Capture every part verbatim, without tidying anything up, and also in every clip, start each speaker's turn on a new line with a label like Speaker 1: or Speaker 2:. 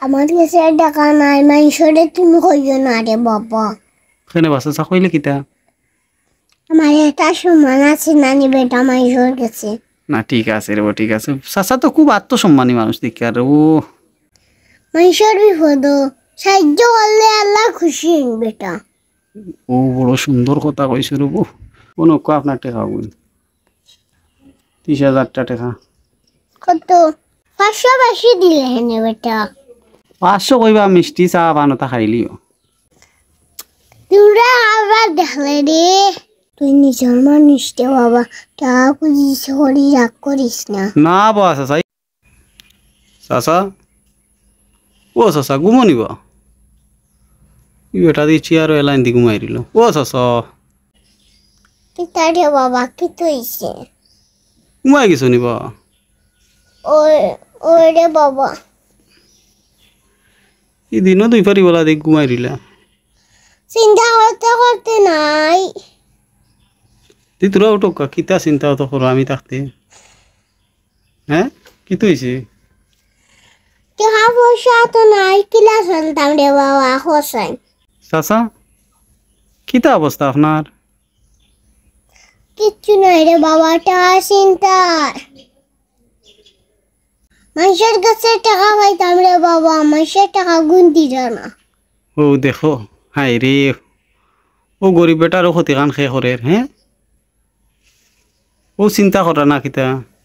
Speaker 1: আমার কাছে টাকা নাই, মানুষরে তুমি কইও না রে বাবা।
Speaker 2: কেন বাসা চা কইলে কিতা?
Speaker 1: আমার একটা সম্মান আছে নানি বেটা মানুষের কাছে।
Speaker 2: না ঠিক আছে রে, ঠিক আছে। চাচা তো খুব আত্মসম্মানী মানুষ দেখি আর ও
Speaker 1: মানুষের বিপদ সাহায্য করলে আল্লাহ খুশি হন বেটা।
Speaker 2: ও বড় সুন্দর কথা কইছে রে বউ। কোনো কো আপনার টাকা বই ত্রিশ হাজারটা টাকা।
Speaker 1: কত? পাঁচশো বেশি দিলে হেনে বেটা।
Speaker 2: পাঁচশো কইবা মিষ্টি চা বানোতা খাইলিও।
Speaker 1: তোরা আবার দেখলে রে তুই নিজের মানুষ রে বাবা, টাকা খুঁজিস হরি রাগ করিস না।
Speaker 2: না বা চাচা চাচা ও চাচা ঘুমো নিবা ই বেটা দিচ্ছি আর এলাইন দি ঘুমাই দিল। ও চাচা
Speaker 1: কিতা রে বাবা কি তুইছে?
Speaker 2: ঘুমাই গেছো নিবা?
Speaker 1: ওই ওই রে বাবা
Speaker 2: এই দিনও দুই পারি বলা দেখ ঘুমাই দিলা।
Speaker 1: চিন্তা করতে করতে নাই।
Speaker 2: তুই তোরা উঠো কিতা চিন্তা তো করো আমি থাকতে। হ্যাঁ কি তুইছে?
Speaker 1: টাকা পয়সা তো নাই, কিলা চলতাম রে বাবা হোসেন।
Speaker 2: চাচা কিতা অবস্থা আপনার?
Speaker 1: কিচ্ছু নাই রে বাবা, টাকা চিন্তা। মানুষের কাছে টাকা পাইতাম রে বাবা, মানুষের টাকা গুনতি না।
Speaker 2: ও দেখো হাই রে ও গরিব বেটারও ক্ষতি কান খে করে। হ্যাঁ ও চিন্তা করা না কিতা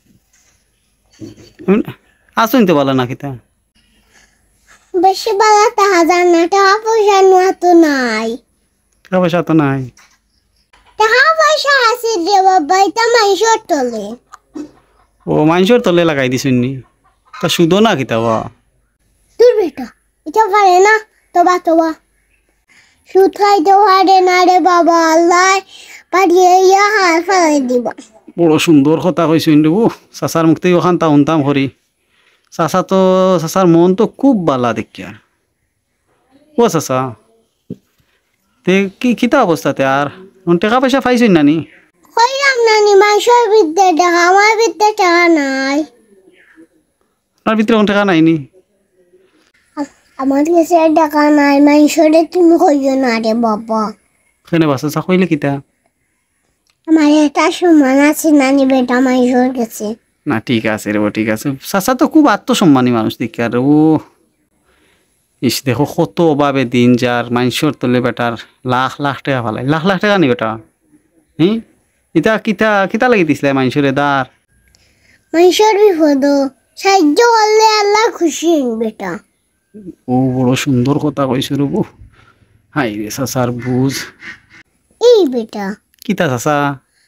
Speaker 2: আসুন তো বলা না কিতা।
Speaker 1: বেশি বালা টাকা জান না, টাকা পয়সা নোয়া তো নাই।
Speaker 2: টাকা পয়সা তো নাই।
Speaker 1: টাকা পয়সা আছে রে বাবা, এটা মানুষের তলে।
Speaker 2: ও মানুষের তলে লাগাই দিছুন নি তা শুধু না কিতা বা।
Speaker 1: তোর বেটা এটা পারে না তোবা তোবা সুদ খাইতে পারে না রে বাবা, আল্লাহ পাঠিয়ে ইয়া হাল ফেলাই দিব।
Speaker 2: বড় সুন্দর কথা কইছুন রে ও চাচার মুখতে ওখান তাম তাম করি। চাচা তো চাচার মন তো খুব বালা দেখিয়া। ও চাচা তে কি কিতা অবস্থাতে আর টাকা পয়সা পাইছুন না নি?
Speaker 1: কইলাম না নি মানুষের বিদ্যে টাকা, আমার বিদ্যে টাকা নাই।
Speaker 2: আপনার ভিতরে কোন টাকা নাই নি?
Speaker 1: আমার কাছে টাকা নাই, মানুষরে তুমি কইও না রে বাবা।
Speaker 2: কেন বাসা চা কইলে কিতা?
Speaker 1: আমার একটা সম্মান আছে নানি বেটা মানুষের কাছে।
Speaker 2: না ঠিক আছে রে ঠিক আছে। চাচা তো খুব আত্মসম্মানী মানুষ দেখি আর ও ইস দেখো কত অভাবে দিন যার মানুষের তলে বেটার লাখ লাখ টাকা ফালাই। লাখ লাখ টাকা নি বেটা? হ্যাঁ ইতা কিতা কিতা লাগি দিছিলে মানুষের দার?
Speaker 1: মানুষের বিপদ সাহায্য করলে আল্লাহ খুশি হন বেটা।
Speaker 2: ও বড় সুন্দর কথা কইছ রে বউ। হাই রে চাচার বুঝ।
Speaker 1: এই বেটা
Speaker 2: কিতা চাচা?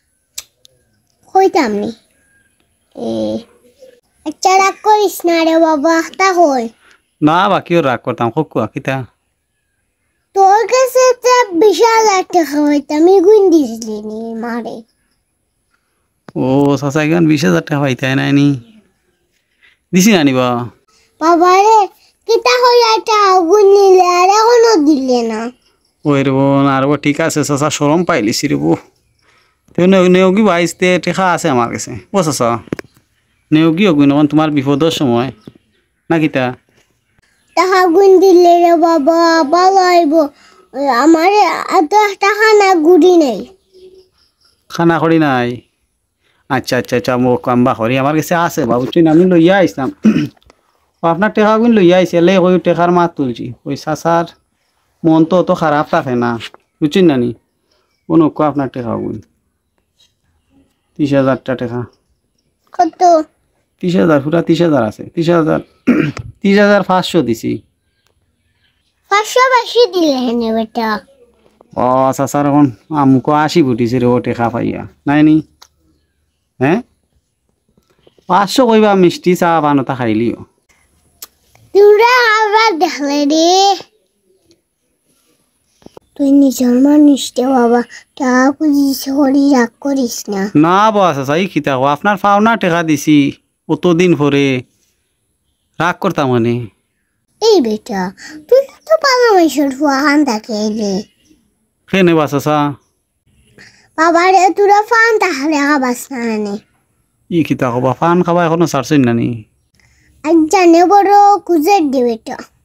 Speaker 1: কইতাম নি এ আচ্ছা রাগ করিস না রে বাবা, তা হই
Speaker 2: না বাকিও রাগ করতাম খুব কিতা।
Speaker 1: তোর কাছে তো বিশ হাজার টাকা হইতাম, আমি গুণ দিয়েছিলি নি মারে।
Speaker 2: ও চাচা এখান বিশ হাজার টাকা পাইতাই নাই নি দিছি না নিবা?
Speaker 1: বাবা রে কিতা হইয়া টাকা গুণ নিলে আর এখনো দিলে না।
Speaker 2: ওই রে বোন আর ঠিক আছে চাচা সরম পাইলিছি রে বউ। তো নেওগি বাইশতে টেকা আছে আমার কাছে। ও চাচা নেওগি অগুন নখন তোমার বিপদের সময় না কিতা?
Speaker 1: টাকা গুণ দিলে রে বাবা ভালো হইব। আমার এত টাকা না গুড়ি নেই।
Speaker 2: খানা করি নাই? আচ্ছা আচ্ছা আচ্ছা মোক কাম্বা করি আমার কাছে আছে বাবু চুন আমি লইয়া আইসলাম। আপনার টেকা গুণ লইয়া আইসি এলে ওই টেকার মাত তুলছি। ওই চাচার মন তো অত খারাপ থাকে না বুঝছেন না নি? কোনো কো আপনার টেকা গুণ ত্রিশ হাজারটা টাকা।
Speaker 1: কত?
Speaker 2: ত্রিশ হাজার পুরা ত্রিশ হাজার আছে। ত্রিশ হাজার ত্রিশ হাজার পাঁচশো দিছি।
Speaker 1: পাঁচশো বেশি দিলে হেনে বেটা।
Speaker 2: ও চাচার এখন আমুকো আশি ফুটিছে রে ও টেকা পাইয়া নাই নি? হ্যাঁ পাঁচশো কইবা মিষ্টি চা বানোতা খাইলিও।
Speaker 1: তোরা আবার দেখলে রে তুই নিজের মানুষ রে বাবা, টাকা খুঁজিস হরি রাগ করিস না।
Speaker 2: না বা চাচা ই খিতা আপনার পাওনা টেকা দিছি অতদিন পরে রাগ করতাম মানে।
Speaker 1: এই বেটা তুই তো পালা মাইসর ফুয়াখান থাকে এলে
Speaker 2: কেনে বা চাচা?
Speaker 1: বাবা রে তোরা ফান তাহলে খাবাস না নে।
Speaker 2: ই খিতা কবা পান খাবা এখনো ছাড়ছেন না নি?
Speaker 1: আজ জানে বড় কুজের দে বেটা।